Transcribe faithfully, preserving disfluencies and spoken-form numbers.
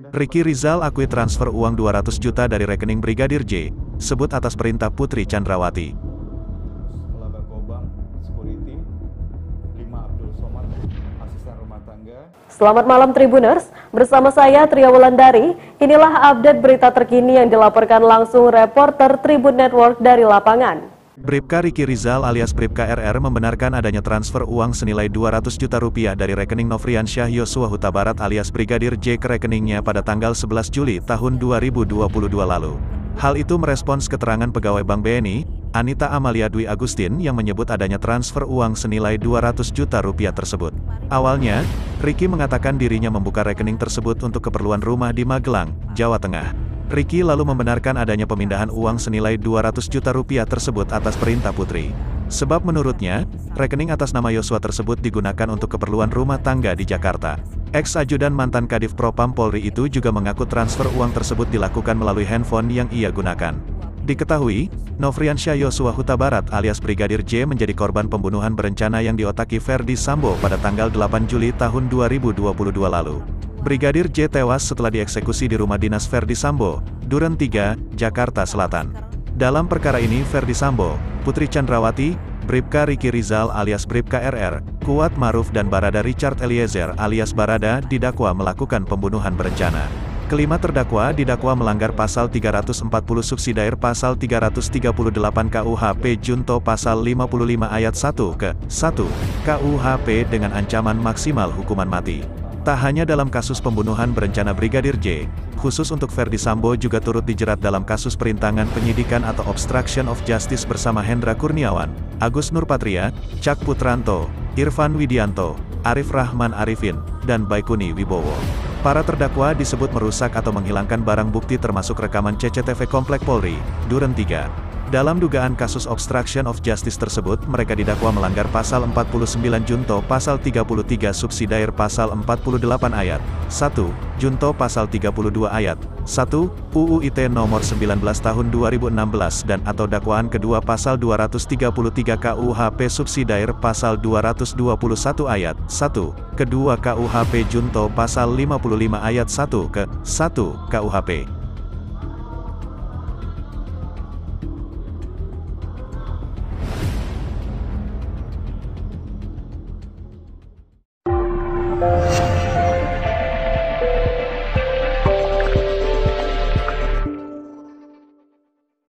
Ricky Rizal akui transfer uang dua ratus juta dari rekening Brigadir J, sebut atas perintah Putri Chandrawati. Laba Gobang, Security, lima Abdul Somad, asisten rumah tangga. Selamat malam Tribuners, bersama saya Tria Wulandari. Inilah update berita terkini yang dilaporkan langsung reporter Tribun Network dari lapangan. Bribka Ricky Rizal alias Bribka R R membenarkan adanya transfer uang senilai dua ratus juta rupiah dari rekening Nofriansyah Yosua Huta Barat alias Brigadir J ke rekeningnya pada tanggal sebelas Juli tahun dua ribu dua puluh dua lalu. Hal itu merespons keterangan pegawai Bank B N I, Anita Amalia Dwi Agustin yang menyebut adanya transfer uang senilai dua ratus juta rupiah tersebut. Awalnya, Ricky mengatakan dirinya membuka rekening tersebut untuk keperluan rumah di Magelang, Jawa Tengah. Ricky lalu membenarkan adanya pemindahan uang senilai dua ratus juta rupiah tersebut atas perintah Putri. Sebab menurutnya, rekening atas nama Yosua tersebut digunakan untuk keperluan rumah tangga di Jakarta. Ex-ajudan mantan Kadif Propam Polri itu juga mengaku transfer uang tersebut dilakukan melalui handphone yang ia gunakan. Diketahui, Nofriansyah Yosua Huta Barat alias Brigadir J menjadi korban pembunuhan berencana yang diotaki Ferdi Sambo pada tanggal delapan Juli tahun dua ribu dua puluh dua lalu. Brigadir J tewas setelah dieksekusi di rumah dinas Ferdi Sambo, Duren tiga, Jakarta Selatan. Dalam perkara ini Ferdi Sambo, Putri Chandrawati, Bribka Ricky Rizal alias Bribka R R, Kuat Maruf dan Barada Richard Eliezer alias Barada didakwa melakukan pembunuhan berencana. Kelima terdakwa didakwa melanggar pasal tiga ratus empat puluh subsidiar pasal tiga ratus tiga puluh delapan K U H P junto pasal lima puluh lima ayat satu ke satu K U H P dengan ancaman maksimal hukuman mati. Tak hanya dalam kasus pembunuhan berencana Brigadir J, khusus untuk Ferdi Sambo juga turut dijerat dalam kasus perintangan penyidikan atau obstruction of justice bersama Hendra Kurniawan, Agus Nurpatria, Cak Putranto, Irfan Widianto, Arif Rahman Arifin, dan Baikuni Wibowo. Para terdakwa disebut merusak atau menghilangkan barang bukti termasuk rekaman C C T V Komplek Polri, Duren tiga. Dalam dugaan kasus obstruction of justice tersebut, mereka didakwa melanggar pasal empat puluh sembilan junto pasal tiga puluh tiga subsidiar pasal empat puluh delapan ayat satu, junto pasal tiga puluh dua ayat satu, U U I T nomor sembilan belas tahun dua ribu enam belas dan atau dakwaan kedua pasal dua ratus tiga puluh tiga K U H P subsidiar pasal dua ratus dua puluh satu ayat satu, kedua K U H P junto pasal lima puluh lima ayat satu ke satu K U H P. Thank you.